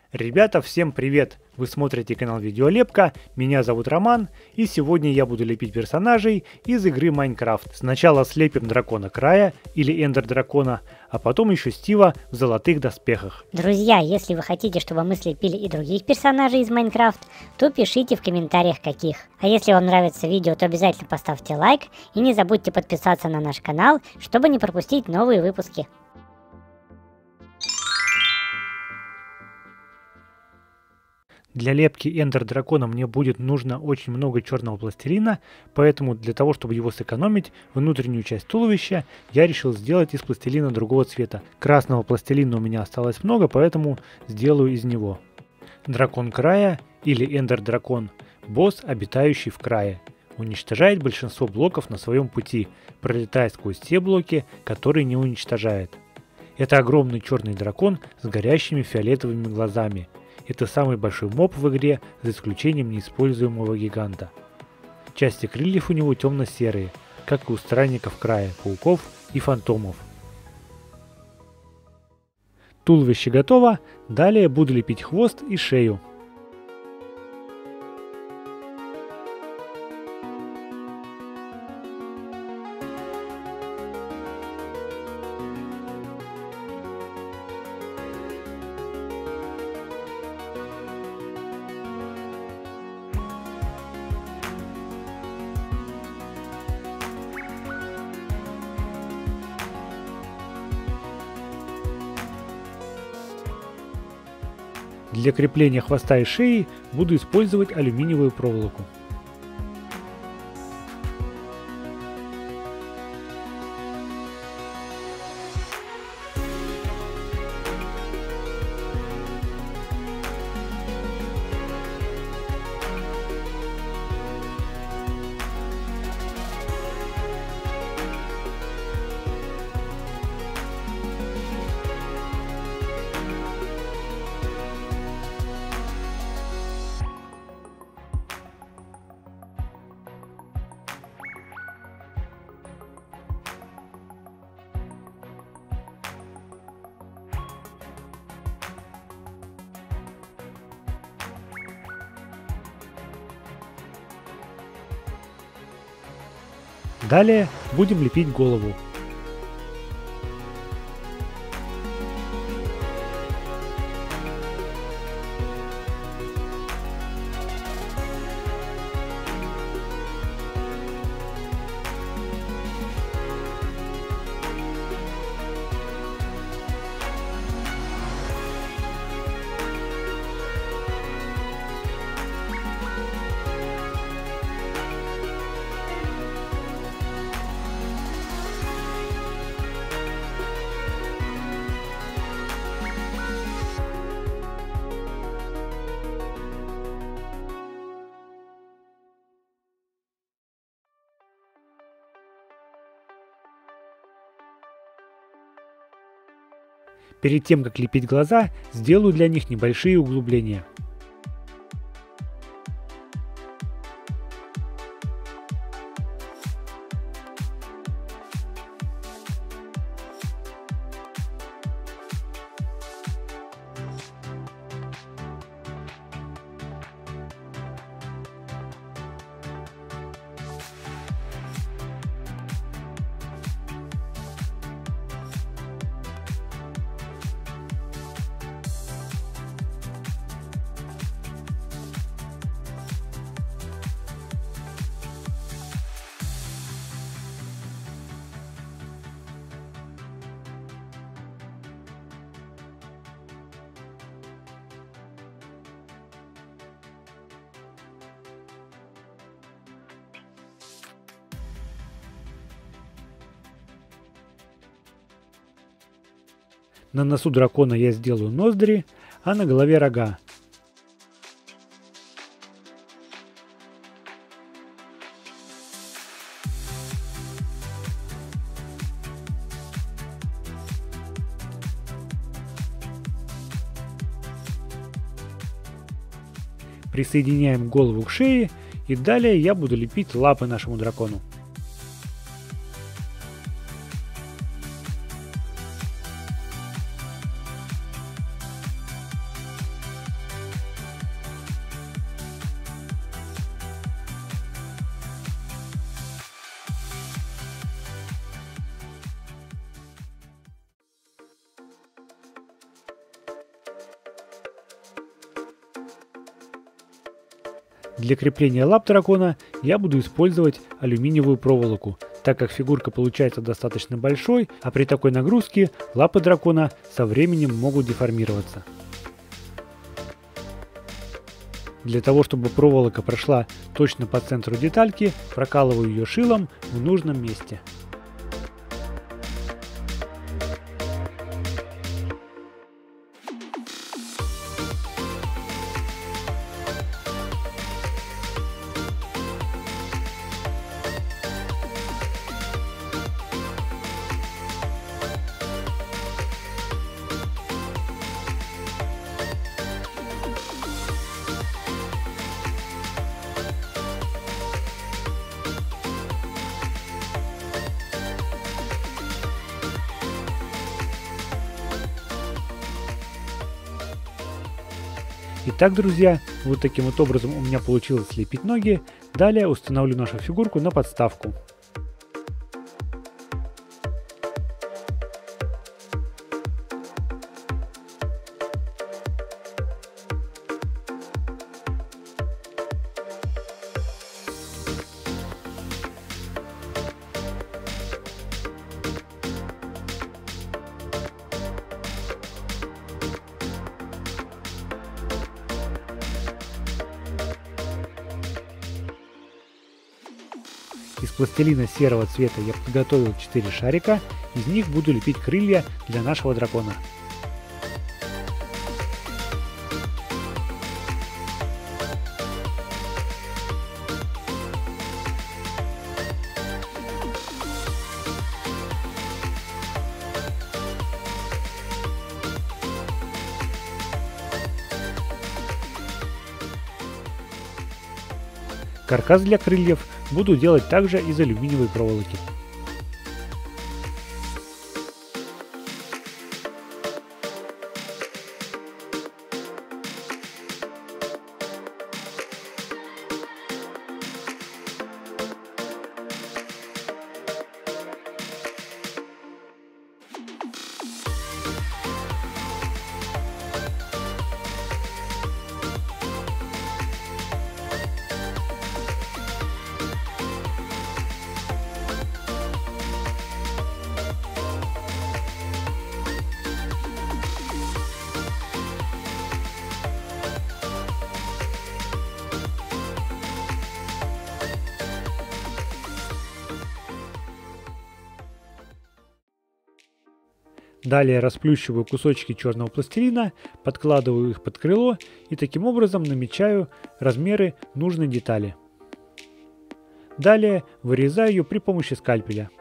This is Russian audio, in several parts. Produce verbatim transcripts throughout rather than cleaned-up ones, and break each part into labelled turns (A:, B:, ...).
A: Ребята, всем привет! Вы смотрите канал Видеолепка, меня зовут Роман, и сегодня я буду лепить персонажей из игры Майнкрафт. Сначала слепим дракона Края или Эндер дракона, а потом еще Стива в золотых доспехах.
B: Друзья, если вы хотите, чтобы мы слепили и других персонажей из Майнкрафт, то пишите в комментариях каких. А если вам нравится видео, то обязательно поставьте лайк и не забудьте подписаться на наш канал, чтобы не пропустить новые выпуски.
A: Для лепки Эндер дракона мне будет нужно очень много черного пластилина, поэтому для того, чтобы его сэкономить, внутреннюю часть туловища я решил сделать из пластилина другого цвета. Красного пластилина у меня осталось много, поэтому сделаю из него. Дракон Края или Эндер дракон – босс, обитающий в Крае. Уничтожает большинство блоков на своем пути, пролетая сквозь те блоки, которые не уничтожает. Это огромный черный дракон с горящими фиолетовыми глазами. Это самый большой моб в игре, за исключением неиспользуемого гиганта. Части крыльев у него темно-серые, как и у странников Края, пауков и фантомов. Туловище готово, далее буду лепить хвост и шею. Для крепления хвоста и шеи буду использовать алюминиевую проволоку. Далее будем лепить голову. Перед тем, как лепить глаза, сделаю для них небольшие углубления. На носу дракона я сделаю ноздри, а на голове рога. Присоединяем голову к шее, и далее я буду лепить лапы нашему дракону. Для крепления лап дракона я буду использовать алюминиевую проволоку, так как фигурка получается достаточно большой, а при такой нагрузке лапы дракона со временем могут деформироваться. Для того, чтобы проволока прошла точно по центру детальки, прокалываю ее шилом в нужном месте. Итак, друзья, вот таким вот образом у меня получилось слепить ноги. Далее установлю нашу фигурку на подставку. Из пластилина серого цвета я подготовил четыре шарика, из них буду лепить крылья для нашего дракона. Каркас для крыльев буду делать также из алюминиевой проволоки. Далее расплющиваю кусочки черного пластилина, подкладываю их под крыло и таким образом намечаю размеры нужной детали. Далее вырезаю ее при помощи скальпеля.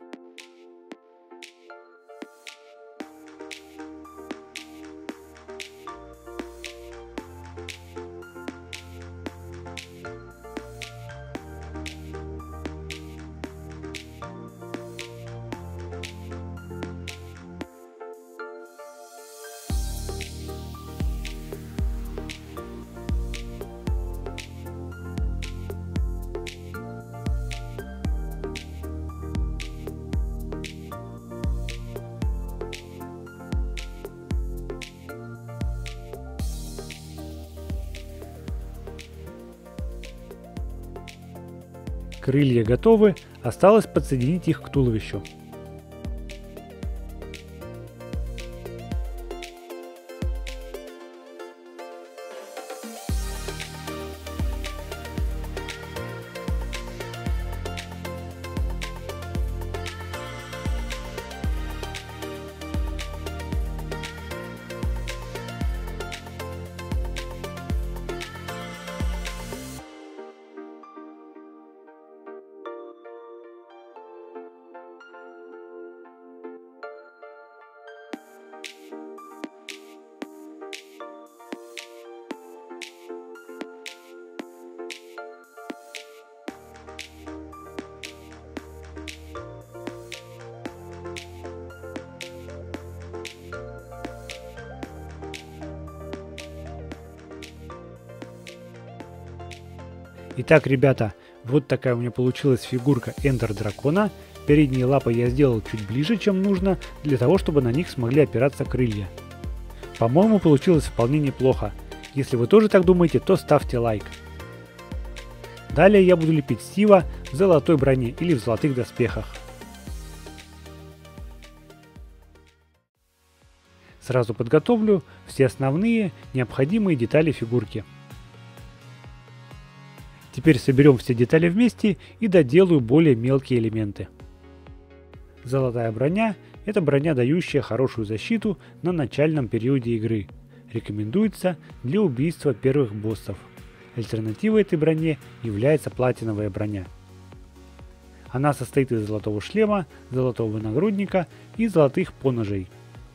A: Крылья готовы, осталось подсоединить их к туловищу. Итак, ребята, вот такая у меня получилась фигурка Эндер Дракона. Передние лапы я сделал чуть ближе, чем нужно, для того, чтобы на них смогли опираться крылья. По-моему, получилось вполне неплохо. Если вы тоже так думаете, то ставьте лайк. Далее я буду лепить Стива в золотой броне или в золотых доспехах. Сразу подготовлю все основные необходимые детали фигурки. Теперь соберем все детали вместе и доделаю более мелкие элементы. Золотая броня – это броня, дающая хорошую защиту на начальном периоде игры. Рекомендуется для убийства первых боссов. Альтернативой этой броне является платиновая броня. Она состоит из золотого шлема, золотого нагрудника и золотых поножей.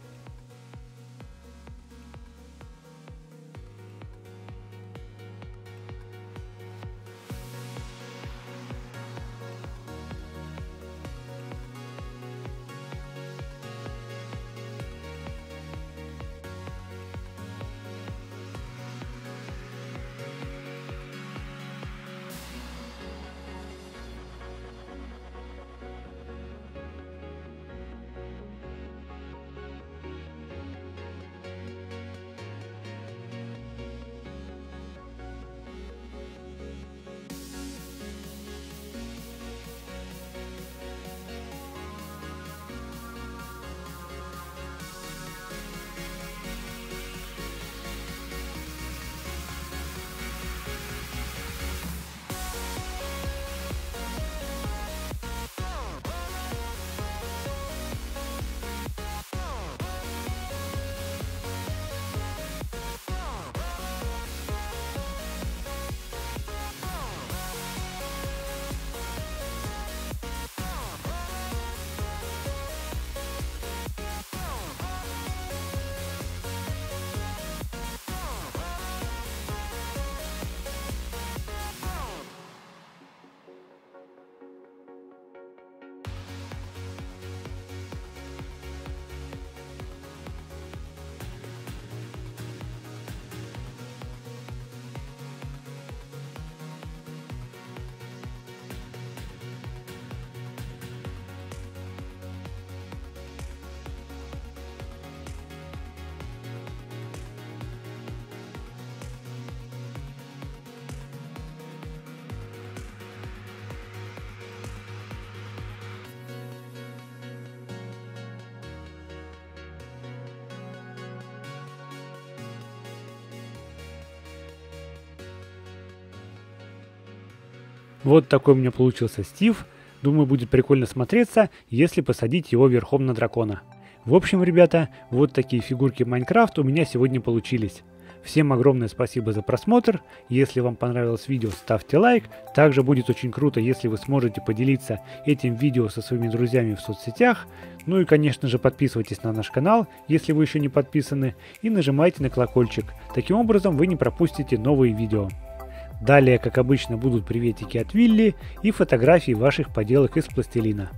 A: Вот такой у меня получился Стив. Думаю, будет прикольно смотреться, если посадить его верхом на дракона. В общем, ребята, вот такие фигурки Майнкрафт у меня сегодня получились. Всем огромное спасибо за просмотр. Если вам понравилось видео, ставьте лайк. Также будет очень круто, если вы сможете поделиться этим видео со своими друзьями в соцсетях. Ну и, конечно же, подписывайтесь на наш канал, если вы еще не подписаны, и нажимайте на колокольчик. Таким образом вы не пропустите новые видео. Далее, как обычно, будут приветики от Вилли и фотографии ваших поделок из пластилина.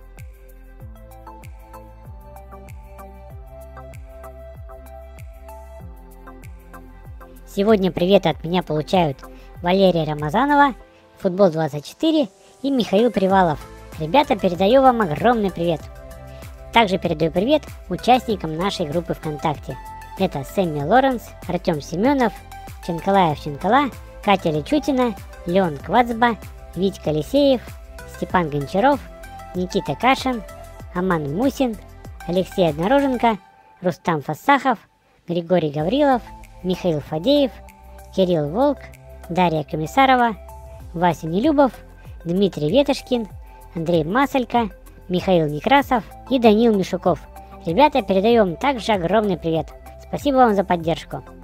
B: Сегодня приветы от меня получают Валерия Рамазанова, Футбол двадцать четыре и Михаил Привалов. Ребята, передаю вам огромный привет. Также передаю привет участникам нашей группы ВКонтакте. Это Сэмми Лоренс, Артем Семенов, Ченкалаев Ченкала, Катя Личутина, Леон Квацба, Витька Лисеев, Степан Гончаров, Никита Кашин, Аман Мусин, Алексей Однороженко, Рустам Фассахов, Григорий Гаврилов, Михаил Фадеев, Кирилл Волк, Дарья Комиссарова, Вася Нелюбов, Дмитрий Ветошкин, Андрей Масалько, Михаил Некрасов и Данил Мишуков. Ребята, передаем также огромный привет. Спасибо вам за поддержку.